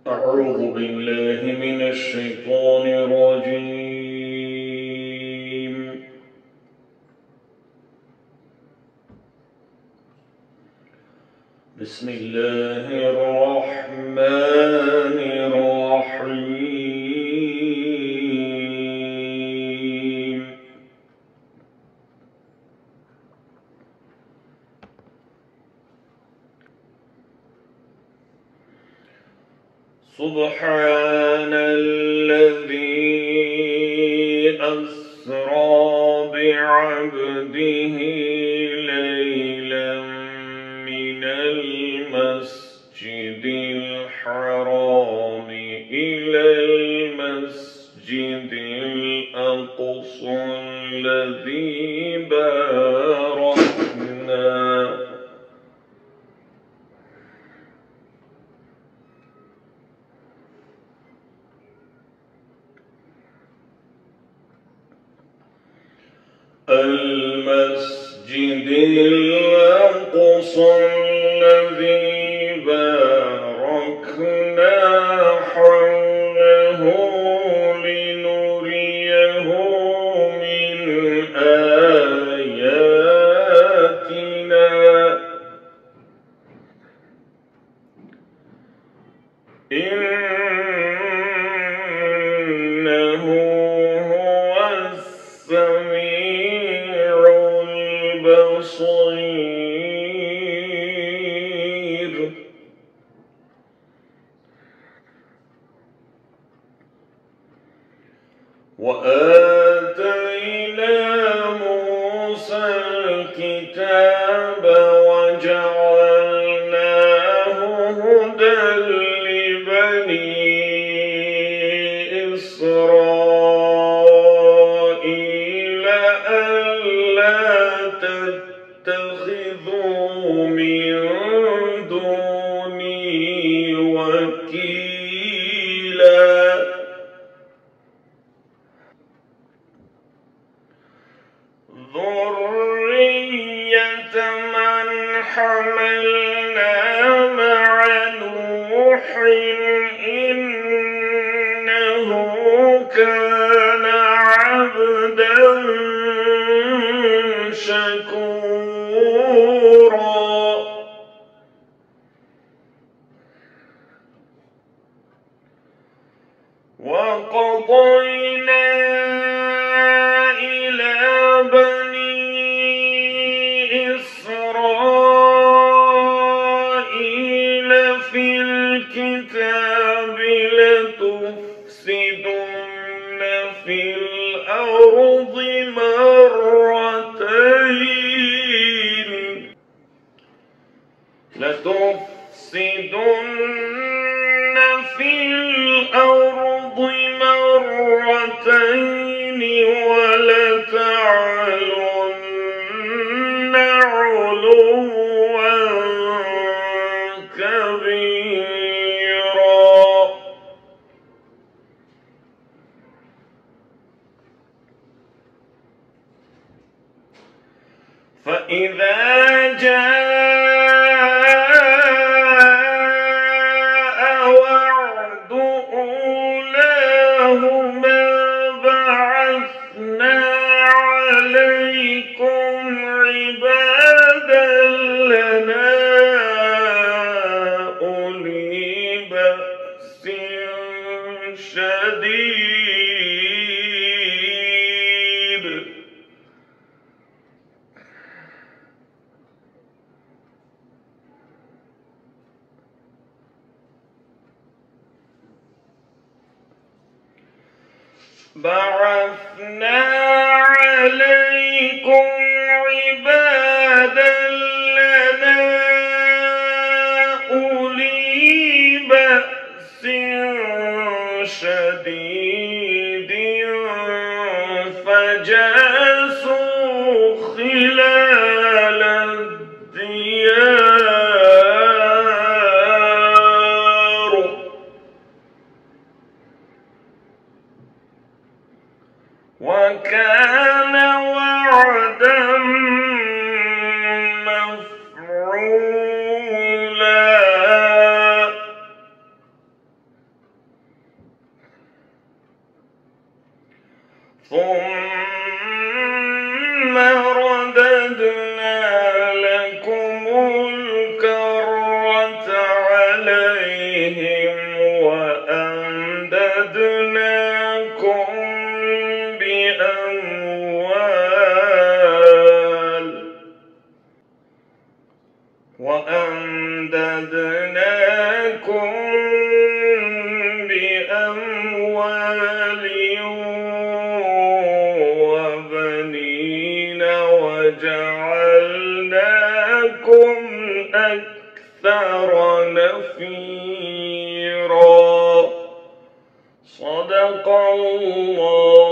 أعوذ بالله من الشيطان الرجيم. بسم الله الرحمن الرحيم. سبحان الذي أسرى بعبده ليلا من المسجد الحرام إلى المسجد الأقصى الذي باركنا المسجد الأقصى الذي باركنا حوله لنريه من آياتنا إنه هو السميع البصير. وآتينا موسى الكتاب وجعلناه هدى لبني إسرائيل ألا تتخذوا من دوني وكيلا. ذرية من حملنا مع نوح إنه كان عبدا شكورا. وقضينا إلى بني إسرائيل في الكتاب لتفسدن في الأرض مرتين ولتعلن علوا كبيرا. فإذا جاء وعد أولاهما بعثنا عليكم عبادا لنا أولي بأس شديد بعثنا عليكم عبادا لنا أولي بأس شديد فجاسوا خلال الديار. وكان وعدا مفعولا. وأمددناكم بأموال وبنين وجعلناكم أكثر نفيرا. صدق الله